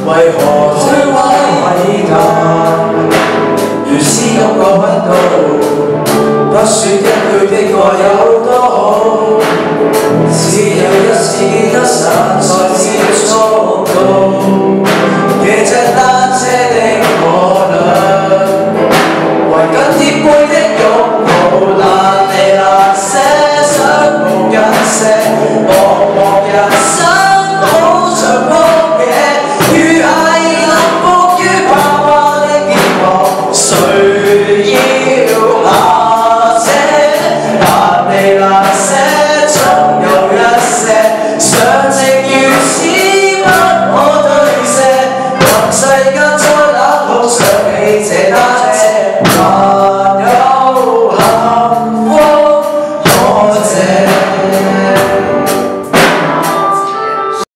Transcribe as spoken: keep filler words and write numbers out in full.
為何摧毀偉大？如斯感覺不到，不說一句的愛有多好，只有一次得失。